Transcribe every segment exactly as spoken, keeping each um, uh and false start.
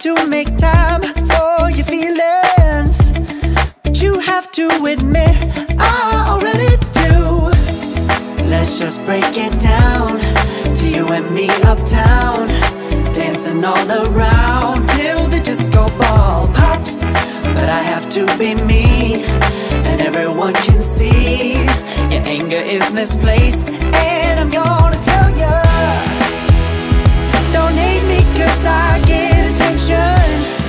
to make time for your feelings, but you have to admit I already do. Let's just break it down to you and me uptown, dancing all around till the disco ball pops. But I have to be me, and everyone can see your anger is misplaced. And I'm gonna tell ya, don't hate me cause I get attention.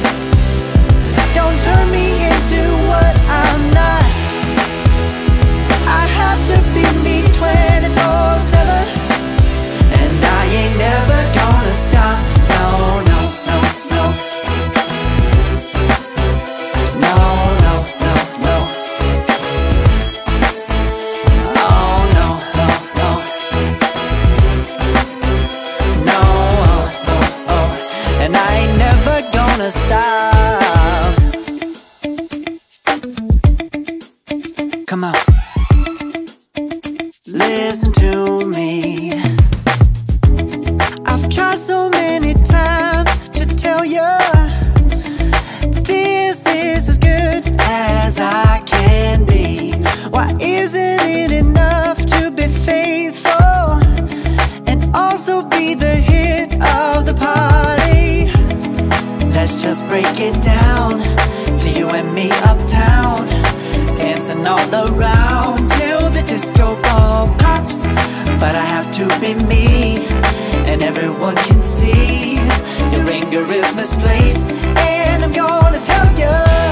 Don't turn me into what I'm not. I have to be me twenty-four seven, and I ain't never gonna stop. No, no, no, no. No, no, no, no. Oh, no, no, no. No, oh, oh, oh. And I ain't never gonna stop. Come on. Listen to me. I've tried so many times to tell you this is as good as I can be. Why isn't it enough to be faithful and also be the hit of the party? Let's just break it down to you and me uptown, dancing all around till the disco ball pops. But I have to be me, and everyone can see your anger is misplaced. And I'm gonna tell you,